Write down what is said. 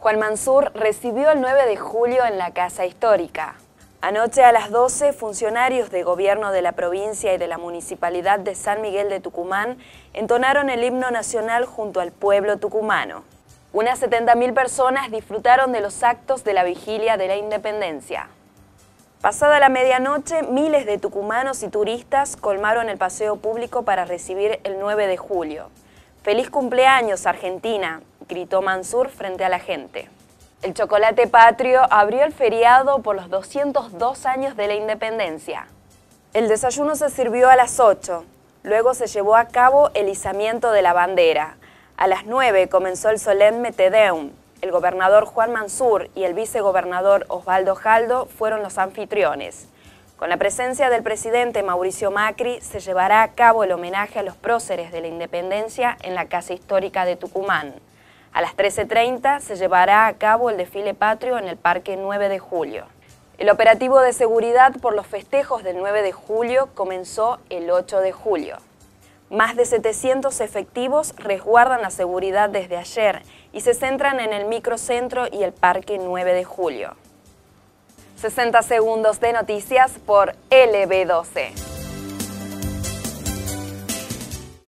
Juan Mansur recibió el 9 de julio en la Casa Histórica. Anoche a las 12, funcionarios de gobierno de la provincia y de la Municipalidad de San Miguel de Tucumán entonaron el himno nacional junto al pueblo tucumano. Unas 70.000 personas disfrutaron de los actos de la Vigilia de la Independencia. Pasada la medianoche, miles de tucumanos y turistas colmaron el paseo público para recibir el 9 de julio. ¡Feliz cumpleaños, Argentina!, gritó Mansur frente a la gente. El chocolate patrio abrió el feriado por los 202 años de la independencia. El desayuno se sirvió a las 8, luego se llevó a cabo el izamiento de la bandera. A las 9 comenzó el solemne Te Deum. El gobernador Juan Mansur y el vicegobernador Osvaldo Jaldo fueron los anfitriones. Con la presencia del presidente Mauricio Macri se llevará a cabo el homenaje a los próceres de la independencia en la Casa Histórica de Tucumán. A las 13:30 se llevará a cabo el desfile patrio en el Parque 9 de Julio. El operativo de seguridad por los festejos del 9 de julio comenzó el 8 de julio. Más de 700 efectivos resguardan la seguridad desde ayer y se centran en el microcentro y el Parque 9 de Julio. 60 segundos de noticias por LB12.